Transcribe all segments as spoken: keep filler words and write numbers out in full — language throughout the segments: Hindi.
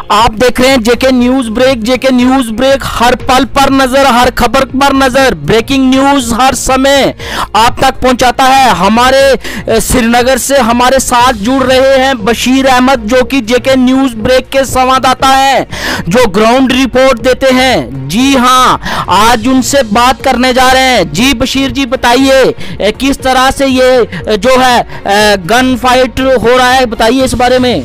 आप देख रहे हैं JK news break. JK news break, हर पल पर नजर, हर खबर पर नजर, ब्रेकिंग न्यूज हर समय आप तक पहुंचाता है। हमारे श्रीनगर से हमारे साथ जुड़ रहे हैं बशीर अहमद, जो कि जेके न्यूज ब्रेक के संवाददाता हैं, जो ग्राउंड रिपोर्ट देते हैं। जी हां, आज उनसे बात करने जा रहे हैं। जी बशीर जी, बताइए किस तरह से ये जो है गन फाइट हो रहा है, बताइए इस बारे में।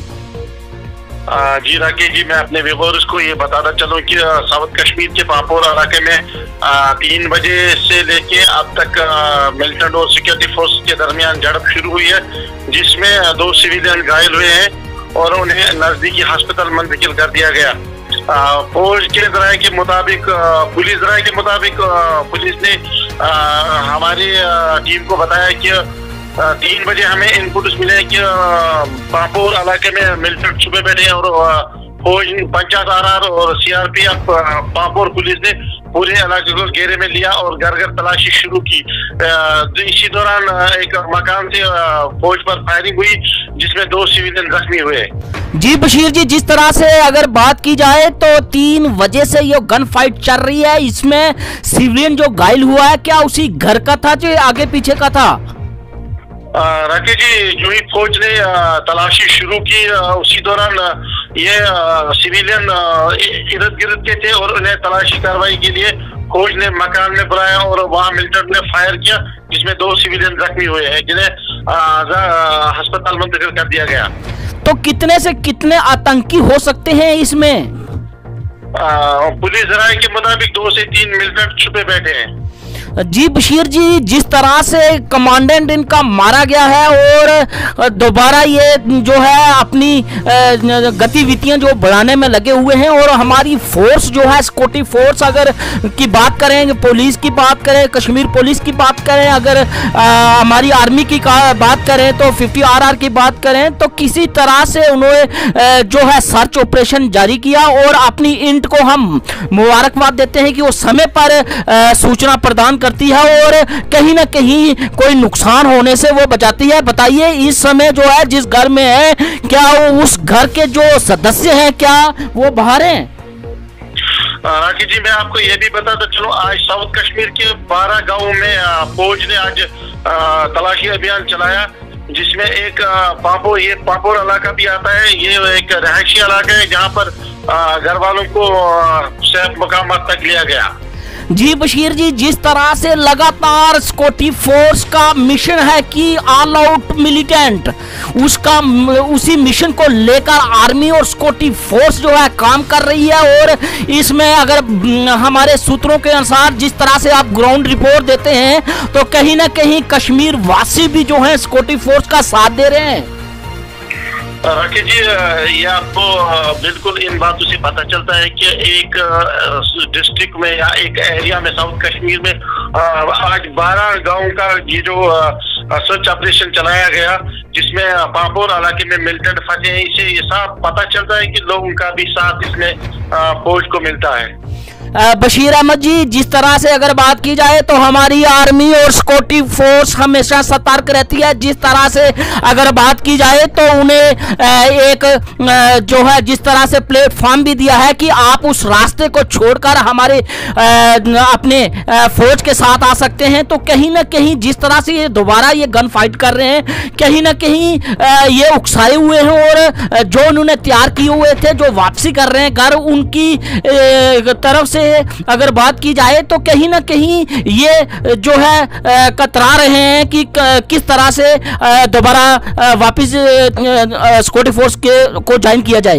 आ, जी राकेश जी, मैं अपने व्यूअर्स को ये बताता चलूं कि साउथ कश्मीर के पापोरा इलाके में आ, तीन बजे से लेके अब तक मिलिटेंट और सिक्योरिटी फोर्स के दरमियान झड़प शुरू हुई है, जिसमें दो सिविलियन घायल हुए हैं और उन्हें नजदीकी अस्पताल मुंतकिल कर दिया गया। फौज के जराये के मुताबिक, पुलिस जराये के मुताबिक पुलिस ने आ, हमारी टीम को बताया कि तीन बजे हमें इनपुट मिले कि पापोर इलाके में मिलिटेंट छुपे बैठे हैं और फौज, पंचायत आर और सीआरपीएफ, पापोर पुलिस ने पूरे इलाके को घेरे में लिया और घर घर तलाशी शुरू की। इसी दौरान एक मकान से फौज पर फायरिंग हुई, जिसमें दो सिविलियन जख्मी हुए। जी बशीर जी, जिस तरह से अगर बात की जाए तो तीन बजे से ये गन फाइट चल रही है, इसमें सिविलियन जो घायल हुआ है क्या उसी घर का था जो आगे पीछे का था? राकेश जी, जो ही फौज ने तलाशी शुरू की, उसी दौरान ये सिविलियन इर्द गिर्द के थे और उन्हें तलाशी कार्रवाई के लिए फौज ने मकान में बुलाया और वहां मिलिटेंट ने फायर किया, जिसमें दो सिविलियन जख्मी हुए हैं, जिन्हें अस्पताल मुंतकिल कर दिया गया। तो कितने से कितने आतंकी हो सकते हैं इसमें? पुलिस जराये के मुताबिक दो से तीन मिलिटेंट छुपे बैठे हैं। जी बशीर जी, जिस तरह से कमांडेंट इनका मारा गया है और दोबारा ये जो है अपनी गतिविधियां जो बढ़ाने में लगे हुए हैं, और हमारी फोर्स जो है सिक्योरिटी फोर्स अगर की बात करें, पुलिस की बात करें, कश्मीर पुलिस की बात करें, अगर आ, हमारी आर्मी की बात करें तो फिफ्टी आर आर की बात करें, तो किसी तरह से उन्होंने जो है सर्च ऑपरेशन जारी किया और अपनी इंट को हम मुबारकबाद देते हैं कि वो समय पर आ, सूचना प्रदान करती है और कहीं ना कहीं कोई नुकसान होने से वो बचाती है। बताइए इस समय जो है जिस घर में है, क्या वो उस घर के जो सदस्य हैं क्या वो बाहर हैं? राकेश जी, मैं आपको ये भी बताता चलो, आज साउथ कश्मीर के बारह गांवों में फौज ने आज तलाशी अभियान चलाया, जिसमें एक पापोर, ये पापोर इलाका भी आता है। ये एक रहायशी इलाका है जहाँ पर घर वालों को सेफ मुकामात तक लिया गया। जी बशीर जी, जिस तरह से लगातार सिक्योरिटी फोर्स का मिशन है कि ऑल आउट मिलिटेंट, उसका उसी मिशन को लेकर आर्मी और सिक्योरिटी फोर्स जो है काम कर रही है, और इसमें अगर हमारे सूत्रों के अनुसार जिस तरह से आप ग्राउंड रिपोर्ट देते हैं, तो कहीं ना कहीं कश्मीर वासी भी जो है सिक्योरिटी फोर्स का साथ दे रहे हैं। राकेश जी, ये आपको बिल्कुल इन बातों से पता चलता है कि एक डिस्ट्रिक्ट में या एक एरिया में, साउथ कश्मीर में आज बारह गांव का ये जो सर्च ऑपरेशन चलाया गया, जिसमें पापोर इलाके में मिलिटेंट फंसे हैं, इससे ये साफ पता चलता है कि लोगों का भी साथ इसमें फौज को मिलता है। बशीर अहमद जी, जिस तरह से अगर बात की जाए तो हमारी आर्मी और सिक्योरिटी फोर्स हमेशा सतर्क रहती है। जिस तरह से अगर बात की जाए तो उन्हें एक जो है जिस तरह से प्लेटफॉर्म भी दिया है कि आप उस रास्ते को छोड़कर हमारे अपने फौज के साथ आ सकते हैं। तो कहीं ना कहीं जिस तरह से ये दोबारा ये गन फाइट कर रहे हैं, कहीं ना कहीं ये उकसाए हुए हैं, और जो उन्होंने तैयार किए हुए थे, जो वापसी कर रहे हैं घर, उनकी तरफ से अगर बात की जाए तो कहीं ना कहीं ये जो है कतरा रहे हैं कि किस तरह से दोबारा वापस सिक्योरिटी फोर्स के को ज्वाइन किया जाए।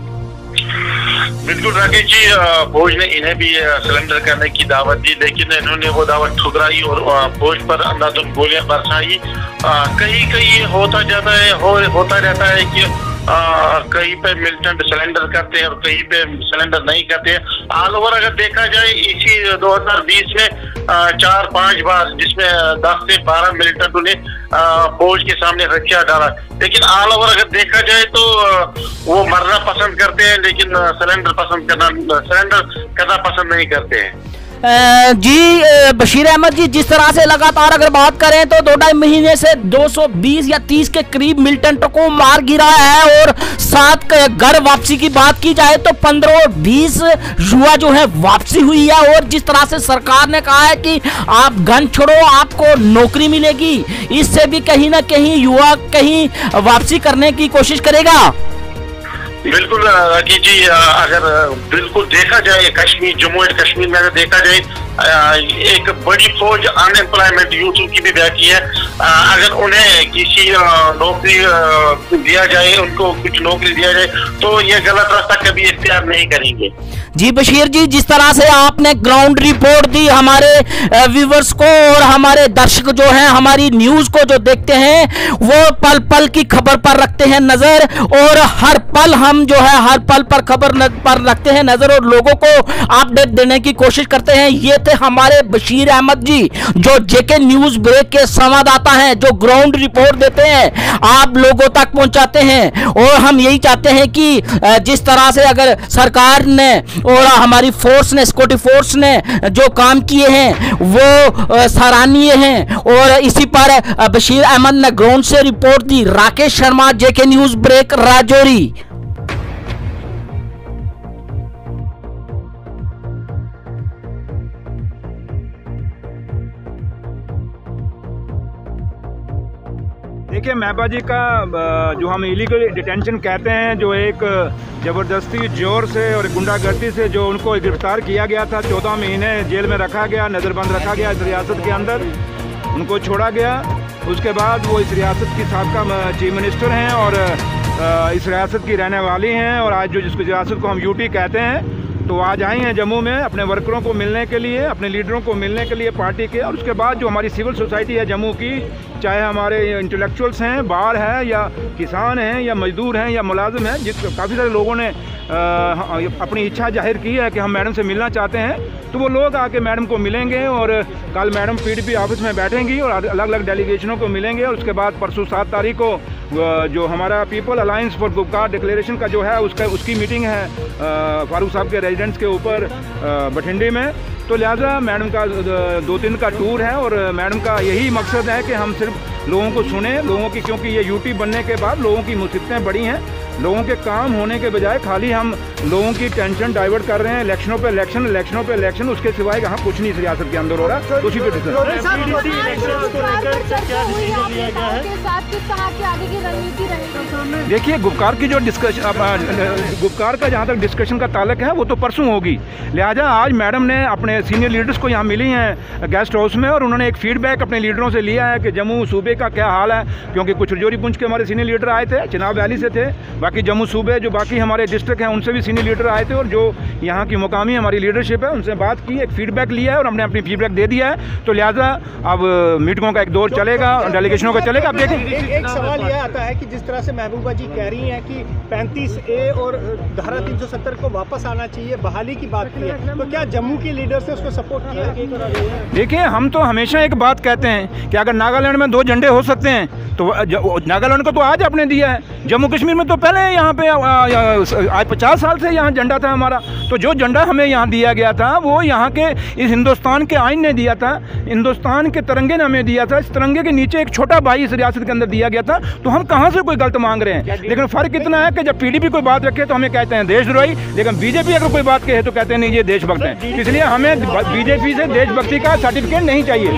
बिल्कुल राकेश जी, फौज ने इन्हें भी सरेंडर करने की दावत दी, लेकिन इन्होंने वो दावत ठुकराई और फौज पर अंधाधुंध गोलियां बरसाई। कहीं कहीं होता जाता है हो, होता रहता है कि आ, कहीं पे मिलिटेंट सरेंडर करते हैं और कहीं पे सरेंडर नहीं करते हैं। ऑल ओवर अगर देखा जाए, इसी दो हज़ार बीस में आ, चार पांच बार, जिसमें दस से बारह मिलिटेंटों ने फौज के सामने हथियार डाला, लेकिन ऑल ओवर अगर देखा जाए तो आ, वो मरना पसंद करते हैं, लेकिन सरेंडर पसंद करना सरेंडर करना पसंद नहीं करते हैं। जी बशीर अहमद जी, जिस तरह से लगातार अगर बात करें तो दो ढाई महीने से दो सौ बीस या तीस के करीब मिलिटेंटों को मार गिरा है और सात घर वापसी की बात की जाए तो पंद्रह और बीस युवा जो है वापसी हुई है। और जिस तरह से सरकार ने कहा है कि आप गन छोड़ो आपको नौकरी मिलेगी, इससे भी कहीं ना कहीं युवा कहीं वापसी करने की कोशिश करेगा। बिल्कुल राकेश जी, अगर बिल्कुल देखा जाए कश्मीर, जम्मू एंड कश्मीर में अगर देखा जाए एक बड़ी फौज अनएम्प्लॉयमेंट यूथ की भी बैठी है। अगर उन्हें किसी नौकरी दिया जाए, उनको कुछ नौकरी दिया जाए तो ये गलत रास्ता कभी इख्तियार नहीं करेंगे। जी बशीर जी, जिस तरह से आपने ग्राउंड रिपोर्ट दी हमारे व्यूवर्स को और हमारे दर्शक जो हैं हमारी न्यूज को जो देखते हैं वो पल पल की खबर पर रखते हैं नजर, और हर पल हम जो है हर पल पर खबर पर रखते हैं नजर और लोगों को अपडेट देने की कोशिश करते हैं। ये थे हमारे बशीर अहमद जी जो जेके न्यूज ब्रेक के संवाददाता हैं, जो ग्राउंड रिपोर्ट देते हैं, आप लोगों तक पहुंचाते हैं। और हम यही चाहते हैं कि जिस तरह से अगर सरकार ने और हमारी फोर्स ने, सिक्योरिटी फोर्स ने जो काम किए हैं वो सराहनीय हैं। और इसी पर बशीर अहमद ने ग्राउंड से रिपोर्ट दी। Rakesh Sharma, JK news break, Rajouri. देखिए, महबा जी का जो हम इलीगल डिटेंशन कहते हैं, जो एक ज़बरदस्ती जोर से और गुंडागर्दी से जो उनको गिरफ्तार किया गया था, चौदह महीने जेल में रखा गया, नज़रबंद रखा गया इस रियासत के अंदर, उनको छोड़ा गया। उसके बाद वो इस रियासत की साबका चीफ मिनिस्टर हैं और इस रियासत की रहने वाली हैं। और आज जो जिसको रियासत को हम यूटी कहते हैं, तो आज आई हैं जम्मू में अपने वर्करों को मिलने के लिए, अपने लीडरों को मिलने के लिए पार्टी के। और उसके बाद जो हमारी सिविल सोसाइटी है जम्मू की, चाहे हमारे इंटेलेक्चुअल्स हैं, बार है या किसान हैं या मजदूर हैं या मुलाजिम हैं, जिस काफ़ी सारे लोगों ने आ, अपनी इच्छा जाहिर की है कि हम मैडम से मिलना चाहते हैं, तो वो लोग आके मैडम को मिलेंगे। और कल मैडम पीडीपी ऑफिस में बैठेंगी और अलग अलग डेलीगेशनों को मिलेंगे। और उसके बाद परसों सात तारीख को जो हमारा people alliance for Gupkar declaration का जो है उसका उसकी मीटिंग है फारूक साहब के रेजिडेंस के ऊपर बठिंडी में। तो लिहाजा मैडम का दो दिन का टूर है और मैडम का यही मकसद है कि हम सिर्फ लोगों को सुने, लोगों की, क्योंकि ये यूटी बनने के बाद लोगों की मुसीबतें बढ़ी हैं। लोगों के काम होने के बजाय खाली हम लोगों की टेंशन डाइवर्ट कर रहे हैं, इलेक्शनों पे इलेक्शन, इलेक्शनों पे इलेक्शन, उसके सिवाय यहाँ कुछ नहीं इस रियासत के अंदर हो रहा। उसी पे देखिए, गुपकार की जो डिस्कशन, गुपकार का जहाँ तक डिस्कशन का ताल्लुक है वो तो परसों होगी। लिहाजा आज मैडम ने अपने सीनियर लीडर्स को यहाँ मिली हैं गेस्ट हाउस में और उन्होंने एक फीडबैक अपने लीडरों से लिया है कि जम्मू सूबे का क्या हाल है। क्योंकि कुछ रजौरी पुंछ के हमारे सीनियर लीडर आए थे, चिनाब वैली से थे, बाकी जम्मू सूबे जो बाकी हमारे डिस्ट्रिक्ट हैं उनसे भी सीनियर लीडर आए थे। और जो यहाँ की मुकामी हमारी लीडरशिप है उनसे बात की, एक फीडबैक लिया है और हमने अपनी फीडबैक दे दिया है। तो लिहाजा अब मीटिंगों का एक दौर चलेगा, डेलीगेशनों का चलेगा। अब देखें, एक, एक सवाल यह आता है कि जिस तरह से महबूबा जी कह रही हैं कि पैंतीस ए और धारा तीन सौ सत्तर को वापस आना चाहिए, बहाली की बात की है, तो क्या जम्मू के लीडर से उसको सपोर्ट किया? देखिए, हम तो हमेशा एक बात कहते हैं कि अगर नागालैंड में दो झंडे हो सकते हैं तो नागालैंड को तो आज आपने दिया है, जम्मू कश्मीर में तो पहले यहाँ पे आज पचास साल से यहाँ झंडा था हमारा। तो जो झंडा हमें यहाँ दिया गया था वो यहाँ के इस हिंदुस्तान के आइन ने दिया था, हिंदुस्तान के तिरंगे ने हमें दिया था। इस तिरंगे के नीचे एक छोटा भाई इस रियासत के अंदर दिया गया था। तो हम कहाँ से कोई गलत मांग रहे हैं? लेकिन फ़र्क इतना है कि जब पीडीपी कोई बात रखे तो हमें कहते हैं देशद्रोही, लेकिन बीजेपी अगर कोई बात कहे तो कहते हैं नहीं ये देशभक्त हैं। इसलिए हमें बीजेपी से देशभक्ति का सर्टिफिकेट नहीं चाहिए।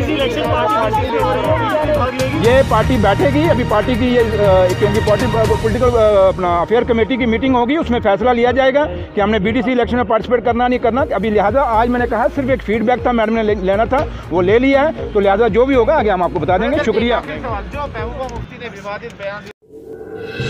ये पार्टी बैठेगी, अभी पार्टी की ये क्योंकि पार्टी पॉलिटिकल अपना अफेयर कमेटी की मीटिंग होगी, उसमें फैसला लिया जाएगा कि हमने बीडीसी इलेक्शन में पार्टिसिपेट करना नहीं करना। अभी लिहाजा आज मैंने कहा सिर्फ एक फीडबैक था, मैडम ने ले, लेना था, वो ले लिया है। तो लिहाजा जो भी होगा आगे हम आपको बता देंगे। शुक्रिया।